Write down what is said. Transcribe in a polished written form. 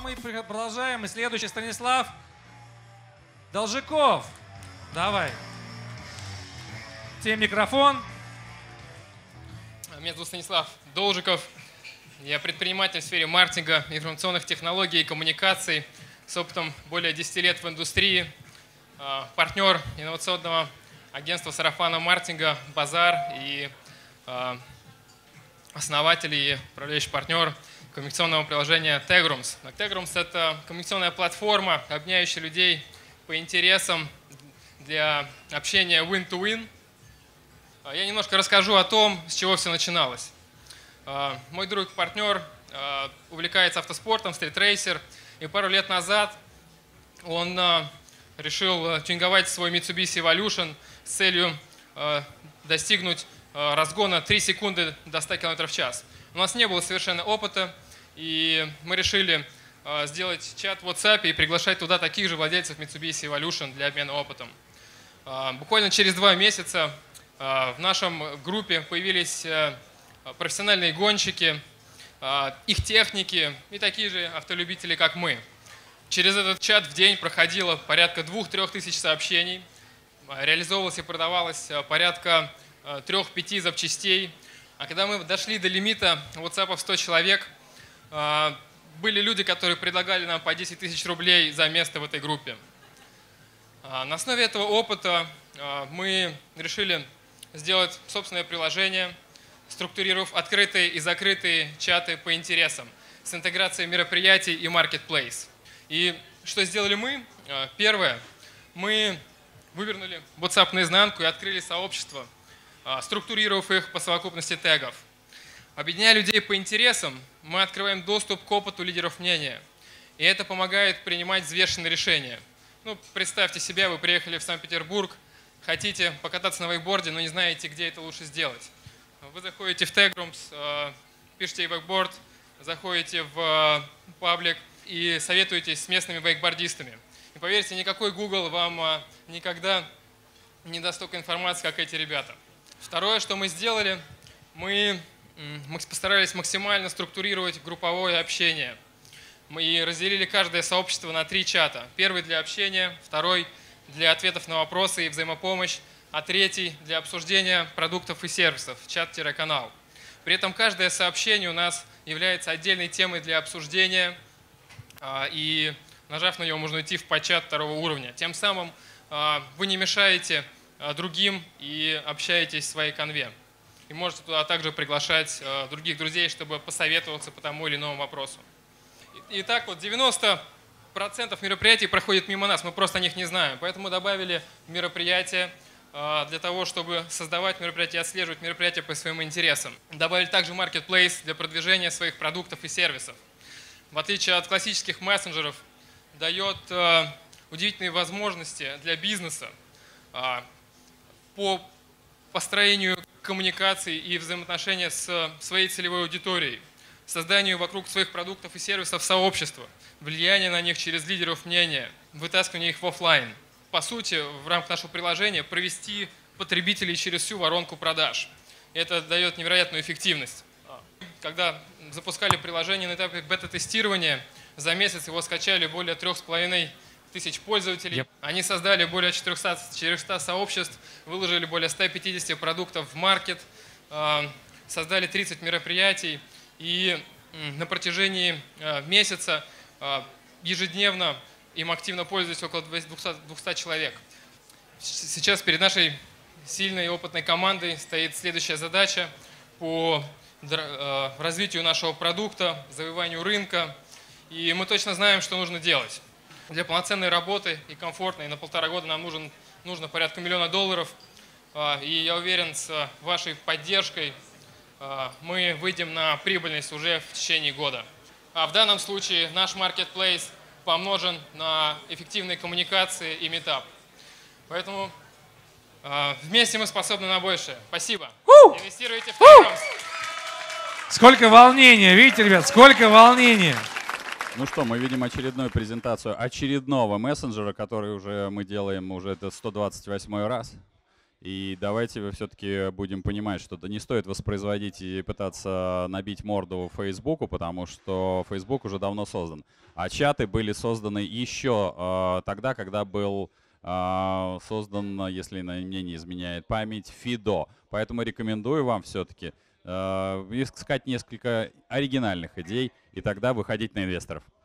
мы продолжаем. И следующий Станислав Должиков. Давай. Тебе микрофон. Меня зовут Станислав Должиков. Я предприниматель в сфере маркетинга, информационных технологий и коммуникаций с опытом более 10 лет в индустрии. Партнер инновационного агентства сарафанного маркетинга «Базар» и основатель и управляющий партнер коммуникационного приложения Tegrooms. Tegrooms – это коммуникационная платформа, объединяющая людей по интересам для общения win-to-win. Я немножко расскажу о том, с чего все начиналось. Мой друг и партнер увлекается автоспортом, стритрейсер, и пару лет назад он решил тюнинговать свой Mitsubishi Evolution с целью достигнуть разгона 3 секунды до 100 км в час. У нас не было совершенно опыта, и мы решили сделать чат в WhatsApp и приглашать туда таких же владельцев Mitsubishi Evolution для обмена опытом. Буквально через 2 месяца в нашем группе появились профессиональные гонщики, их техники и такие же автолюбители, как мы. Через этот чат в день проходило порядка 2-3 тысяч сообщений, реализовывалось и продавалось порядка 3-5 запчастей. А когда мы дошли до лимита WhatsApp в 100 человек, были люди, которые предлагали нам по 10 тысяч рублей за место в этой группе. На основе этого опыта мы решили сделать собственное приложение, структурировав открытые и закрытые чаты по интересам с интеграцией мероприятий и marketplace. И что сделали мы? Первое, мы вывернули WhatsApp наизнанку и открыли сообщество, структурировав их по совокупности тегов. Объединяя людей по интересам, мы открываем доступ к опыту лидеров мнения. И это помогает принимать взвешенные решения. Ну, представьте себе, вы приехали в Санкт-Петербург, хотите покататься на вейкборде, но не знаете, где это лучше сделать. Вы заходите в Tegrooms, пишите вейкборд, заходите в паблик и советуетесь с местными вейкбордистами. И поверьте, никакой Google вам никогда не даст столько информации, как эти ребята. Второе, что мы сделали, мы постарались максимально структурировать групповое общение. Мы разделили каждое сообщество на 3 чата. Первый для общения, второй для ответов на вопросы и взаимопомощь, а третий для обсуждения продуктов и сервисов, чат-канал. При этом каждое сообщение у нас является отдельной темой для обсуждения, и нажав на него, можно уйти в подчат 2-го уровня. Тем самым вы не мешаете другим и общаетесь в своей конве. И можете туда также приглашать других друзей, чтобы посоветоваться по тому или иному вопросу. Итак, вот 90% мероприятий проходит мимо нас, мы просто о них не знаем. Поэтому добавили мероприятия для того, чтобы создавать мероприятия, отслеживать мероприятия по своим интересам. Добавили также marketplace для продвижения своих продуктов и сервисов. В отличие от классических мессенджеров, дает удивительные возможности для бизнеса по построению коммуникаций и взаимоотношения с своей целевой аудиторией, созданию вокруг своих продуктов и сервисов сообщества, влияние на них через лидеров мнения, вытаскивание их в офлайн. По сути, в рамках нашего приложения провести потребителей через всю воронку продаж. Это дает невероятную эффективность. Когда запускали приложение на этапе бета-тестирования, за месяц его скачали более 3,5 тысяч пользователей. Они создали более 400 сообществ, выложили более 150 продуктов в маркет, создали 30 мероприятий и на протяжении месяца ежедневно им активно пользуются около 200 человек. Сейчас перед нашей сильной и опытной командой стоит следующая задача по развитию нашего продукта, завоеванию рынка. И мы точно знаем, что нужно делать. Для полноценной работы и комфортной на 1,5 года нам нужно порядка $1 миллиона. И я уверен, с вашей поддержкой мы выйдем на прибыльность уже в течение года. А в данном случае наш marketplace помножен на эффективные коммуникации и митап. Поэтому вместе мы способны на большее. Спасибо. Инвестируйте в Tegrooms. Сколько волнения, видите, ребят, сколько волнения. Ну что, мы видим очередную презентацию очередного мессенджера, который мы делаем уже это 128 раз. И давайте все-таки будем понимать, что да не стоит воспроизводить и пытаться набить морду Фейсбуку, потому что Facebook уже давно создан. А чаты были созданы еще тогда, когда был создан, если мне не изменяет память, Fido. Поэтому рекомендую вам все-таки искать несколько оригинальных идей и тогда выходить на инвесторов.